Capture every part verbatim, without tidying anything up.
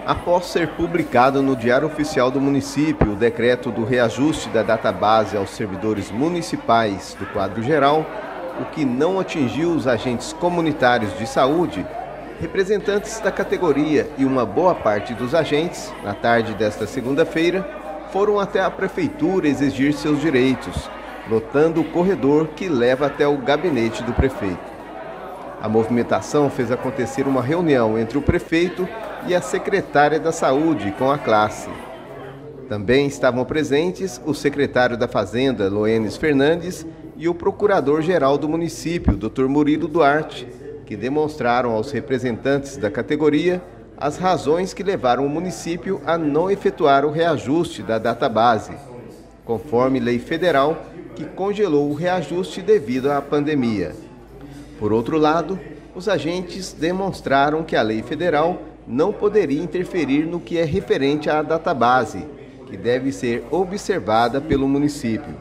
Após ser publicado no Diário Oficial do Município o decreto do reajuste da database aos servidores municipais do quadro geral, o que não atingiu os agentes comunitários de saúde, representantes da categoria e uma boa parte dos agentes, na tarde desta segunda-feira, foram até a prefeitura exigir seus direitos, lotando o corredor que leva até o gabinete do prefeito. A movimentação fez acontecer uma reunião entre o prefeito e a secretária da Saúde com a classe. Também estavam presentes o secretário da Fazenda, Loenes Fernandes, e o procurador-geral do município, doutor Murilo Duarte, que demonstraram aos representantes da categoria as razões que levaram o município a não efetuar o reajuste da database, conforme lei federal que congelou o reajuste devido à pandemia. Por outro lado, os agentes demonstraram que a lei federal não poderia interferir no que é referente à database, que deve ser observada pelo município.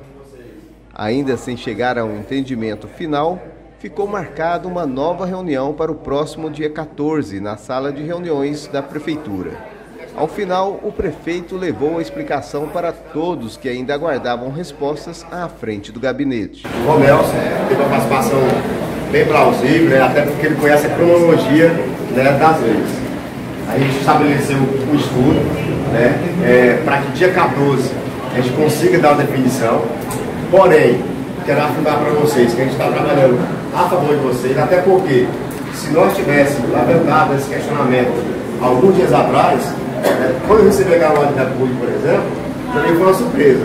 Ainda sem chegar a um entendimento final, ficou marcada uma nova reunião para o próximo dia quatorze, na sala de reuniões da Prefeitura. Ao final, o prefeito levou a explicação para todos que ainda aguardavam respostas à frente do gabinete. O Romel teve uma participação bem plausível, né, até porque ele conhece a cronologia, né, das leis. A gente estabeleceu o estudo, né, é, para que dia quatorze a gente consiga dar uma definição. Porém, quero afirmar para vocês que a gente está trabalhando a favor de vocês, até porque se nós tivéssemos levantado esse questionamento alguns dias atrás, né, quando eu recebi a Ordem da República, por exemplo, também foi uma surpresa,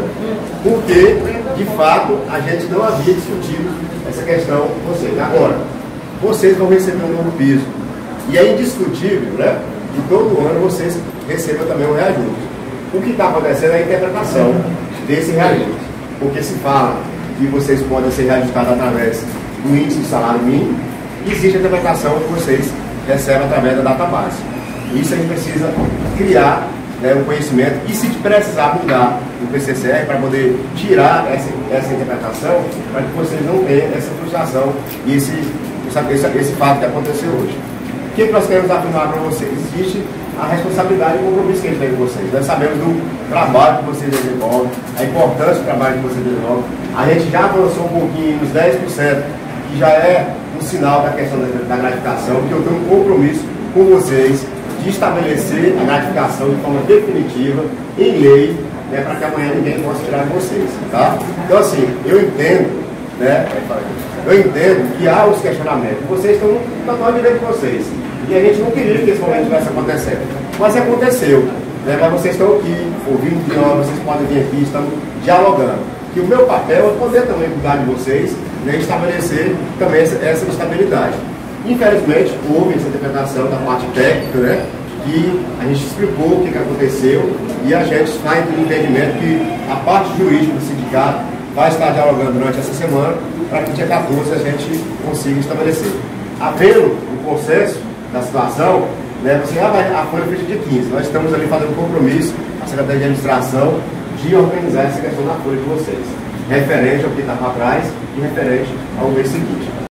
porque de fato a gente não havia discutido essa questão com vocês. Agora, vocês vão receber um novo piso, e é indiscutível, né, que todo ano vocês recebam também um reajuste. O que está acontecendo é a interpretação desse reajuste, porque se fala que vocês podem ser reajustados através do índice de salário mínimo, e existe a interpretação que vocês recebem através da database. Isso a gente precisa criar, né, um conhecimento, e se precisar mudar o P C C R para poder tirar essa, essa interpretação, para que vocês não tenham essa frustração e esse, esse, esse fato que aconteceu hoje. O que nós queremos afirmar para vocês? Existe a responsabilidade e o compromisso que a gente tem com vocês. Nós sabemos do trabalho que vocês desenvolvem, a importância do trabalho que vocês desenvolvem. A gente já avançou um pouquinho nos dez por cento, que já é um sinal da questão da, da gratificação, que eu tenho um compromisso com vocês de estabelecer a gratificação de forma definitiva, em lei, né, para que amanhã ninguém possa tirar de vocês. Tá? Então, assim, eu entendo, né, eu entendo que há os questionamentos. Vocês estão no total direito de vocês. E a gente não queria que esse momento estivesse acontecendo. Mas aconteceu. Né? Mas vocês estão aqui, ouvindo de nós, vocês podem vir aqui, estamos dialogando. E o meu papel é poder também cuidar de vocês, né, e estabelecer também essa, essa estabilidade. Infelizmente, houve essa interpretação da parte técnica, né, que a gente explicou o que, que aconteceu, e a gente está em entendimento que a parte jurídica do sindicato vai estar dialogando durante essa semana para que dia quatorze a gente consiga estabelecer. Havendo o consenso da situação, né, você, ah, a folha fecha dia quinze, nós estamos ali fazendo um compromisso, a Secretaria de Administração, de organizar essa questão da folha de vocês, referente ao que está para trás e referente ao mês seguinte.